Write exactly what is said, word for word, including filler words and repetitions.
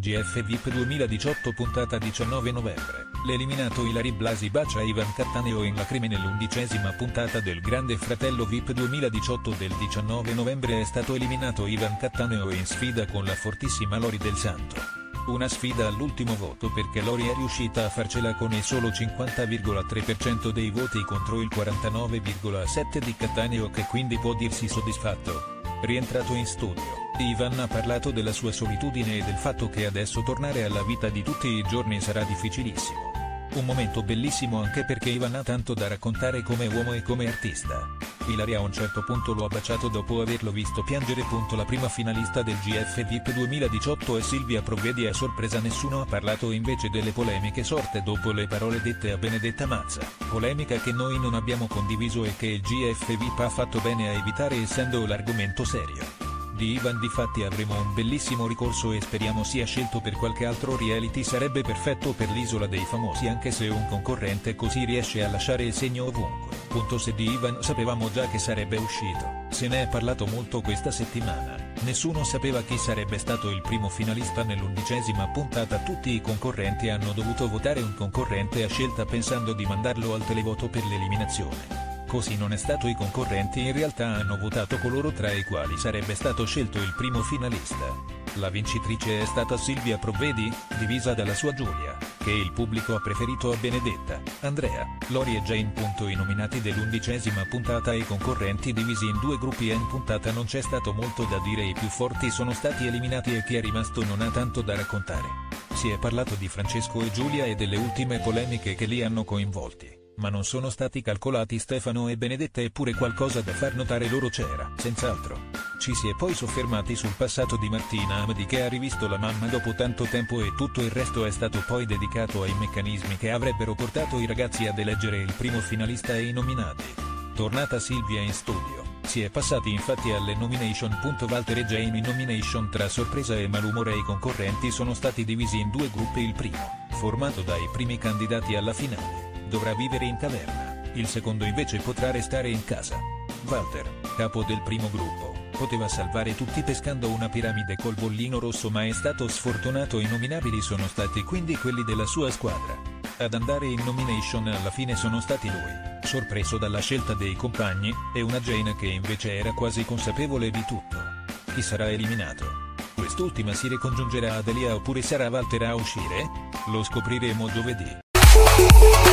G F V I P duemiladiciotto puntata diciannove novembre, l'eliminato Ilary Blasi bacia Ivan Cattaneo in lacrime nell'undicesima puntata del Grande Fratello V I P duemiladiciotto del diciannove novembre è stato eliminato Ivan Cattaneo in sfida con la fortissima Lori Del Santo. Una sfida all'ultimo voto perché Lori è riuscita a farcela con il solo cinquanta virgola tre per cento dei voti contro il quarantanove virgola sette per cento di Cattaneo, che quindi può dirsi soddisfatto. Rientrato in studio, Ivan ha parlato della sua solitudine e del fatto che adesso tornare alla vita di tutti i giorni sarà difficilissimo. Un momento bellissimo anche perché Ivan ha tanto da raccontare come uomo e come artista. Ilary a un certo punto lo ha baciato dopo averlo visto piangere. La prima finalista del G F V I P duemiladiciotto è Silvia Provvedi. A sorpresa nessuno ha parlato invece delle polemiche sorte dopo le parole dette a Benedetta Mazza, polemica che noi non abbiamo condiviso e che il G F V I P ha fatto bene a evitare essendo l'argomento serio. Di Ivan difatti avremo un bellissimo ricorso e speriamo sia scelto per qualche altro reality. Sarebbe perfetto per l'Isola dei Famosi, anche se un concorrente così riesce a lasciare il segno ovunque. Punto. Se di Ivan sapevamo già che sarebbe uscito, se ne è parlato molto questa settimana, nessuno sapeva chi sarebbe stato il primo finalista nell'undicesima puntata. Tutti i concorrenti hanno dovuto votare un concorrente a scelta pensando di mandarlo al televoto per l'eliminazione. Così non è stato. I concorrenti in realtà hanno votato coloro tra i quali sarebbe stato scelto il primo finalista. La vincitrice è stata Silvia Provvedi, divisa dalla sua Giulia, che il pubblico ha preferito a Benedetta, Andrea, Lori e Jane. I nominati dell'undicesima puntata e i concorrenti divisi in due gruppi. In puntata non c'è stato molto da dire, i più forti sono stati eliminati e chi è rimasto non ha tanto da raccontare. Si è parlato di Francesco e Giulia e delle ultime polemiche che li hanno coinvolti. Ma non sono stati calcolati Stefano e Benedetta, eppure qualcosa da far notare loro c'era, senz'altro. Ci si è poi soffermati sul passato di Martina Amadi, che ha rivisto la mamma dopo tanto tempo, e tutto il resto è stato poi dedicato ai meccanismi che avrebbero portato i ragazzi ad eleggere il primo finalista e i nominati. Tornata Silvia in studio, si è passati infatti alle nomination. Walter e Jane in nomination. Tra sorpresa e malumore i concorrenti sono stati divisi in due gruppi. Il primo, formato dai primi candidati alla finale, dovrà vivere in caverna, il secondo invece potrà restare in casa. Walter, capo del primo gruppo, poteva salvare tutti pescando una piramide col bollino rosso, ma è stato sfortunato. I nominabili sono stati quindi quelli della sua squadra. Ad andare in nomination alla fine sono stati lui, sorpreso dalla scelta dei compagni, e una Jane che invece era quasi consapevole di tutto. Chi sarà eliminato? Quest'ultima si ricongiungerà ad Elia oppure sarà Walter a uscire? Lo scopriremo giovedì.